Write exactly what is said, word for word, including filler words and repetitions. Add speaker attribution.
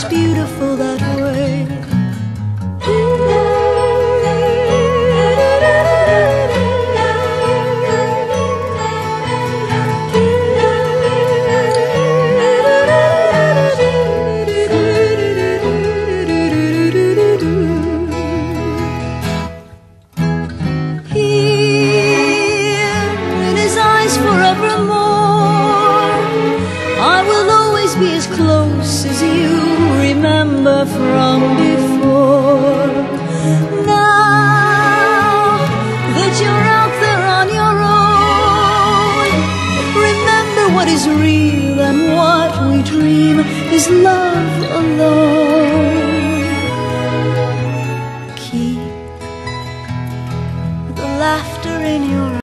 Speaker 1: it's beautiful that way. Forevermore, I will always be as close as you remember from before. Now that you're out there on your own, remember what is real and what we dream is love alone.